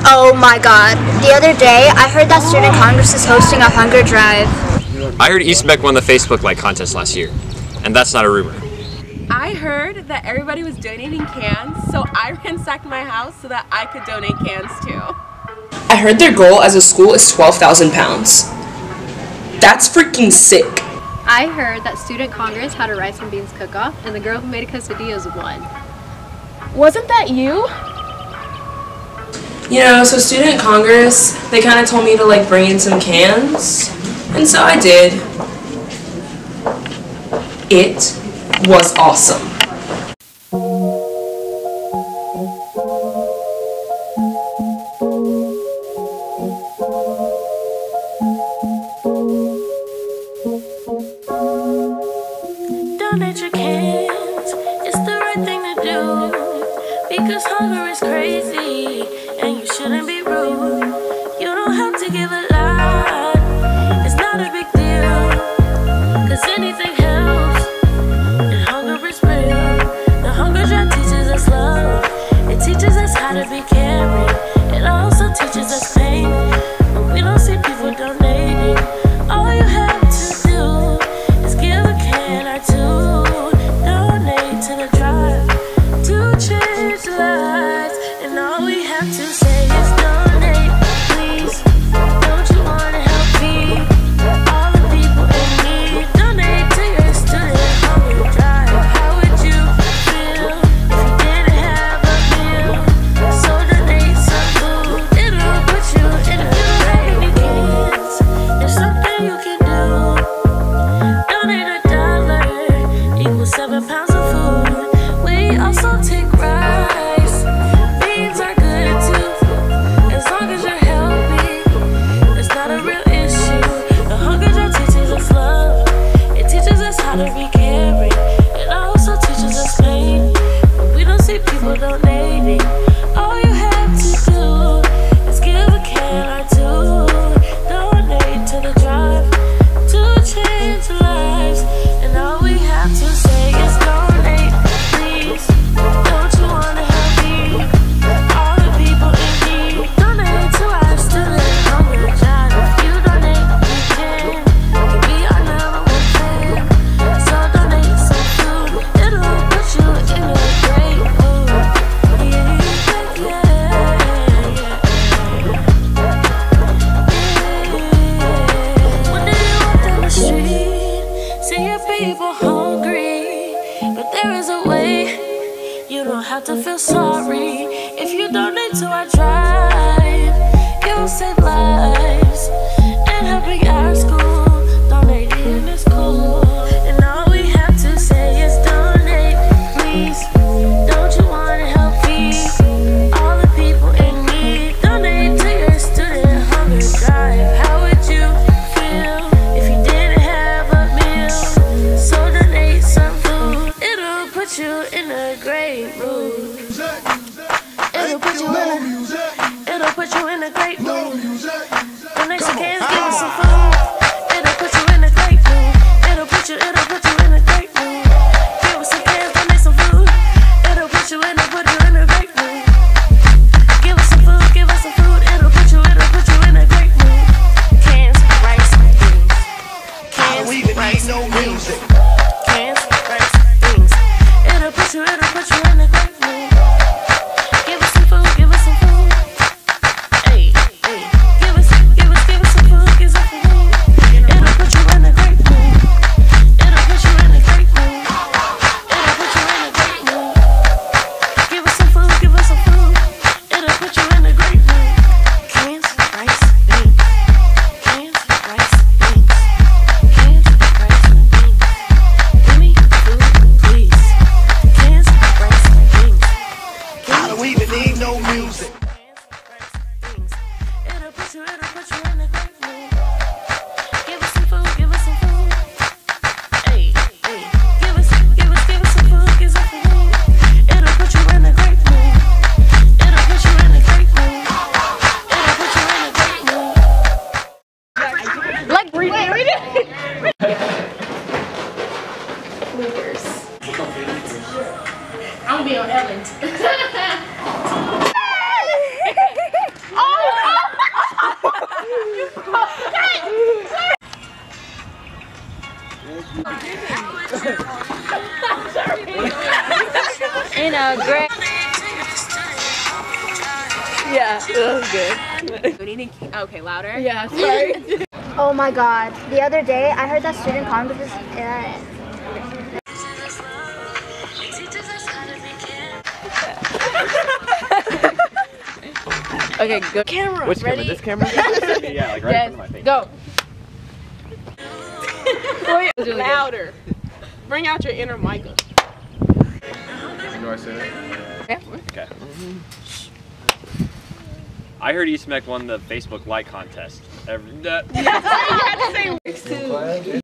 Oh my god. The other day, I heard that Student Congress is hosting a hunger drive. I heard East Meck won the Facebook Like contest last year, and that's not a rumor. I heard that everybody was donating cans, so I ransacked my house so that I could donate cans too. I heard their goal as a school is 12,000 pounds. That's freaking sick. I heard that Student Congress had a rice and beans cook-off, and the girl who made quesadillas won. Wasn't that you? You know, so Student Congress, they kind of told me to like bring in some cans, and so I did. It was awesome. Donate your cans, it's the right thing to do, because hunger is crazy, and you shouldn't be rude. You don't have to give a lot, it's not a big deal, cause anything helps, and hunger is real. The hunger drive teaches us love, it teaches us how to be caring, it also teaches us pain. When we don't see people donating, all you have to do is give a can or two, donate to the drive, to change lives, and all we have to say is donate, please. Don't you wanna help feed all the people in need? Donate to your student hunger drive. How would you feel if you didn't have a meal? So donate some food, it'll put you in a great cans. There's something you can do. Donate $1 equals 7 pounds of food. We also take rice. Beans are good too, as long as you're healthy. It's not a real issue. The hunger drive teaches us love. It teaches us how to be caring. It also teaches us pain. When we don't see people donating, all you have to do is give a can or two, donate to the drive, to change lives, and all we have to say is donate, please. Don't you wanna help me? All the people in need, donate to our student hunger drive. If you donate, you can be our #1 fan. So donate some food, it'll put you in a great mood. Yeah. One day you walk down the street, see your people hungry, but there is a way. You don't have to feel sorry. If you donate to our drive, you'll save lives and helping our school. Donating is cool, and all we have to say is donate, please. Don't you wanna help feed all the people in need? Donate to your student hunger drive. How would you feel if you didn't have a meal? So donate some food, it'll put you in a great mood. It'll put you in a great mood. great. Yeah, that was good. Donating okay, louder? Yeah, sorry. Oh my god. The other day, I heard that student congress. Okay, go. Camera. Which Ready? camera? This camera? Yeah, like right in front of my face. Go. Wait, louder. Bring out your inner Michael. Do I say that? Okay. I heard East Meck won the Facebook like contest.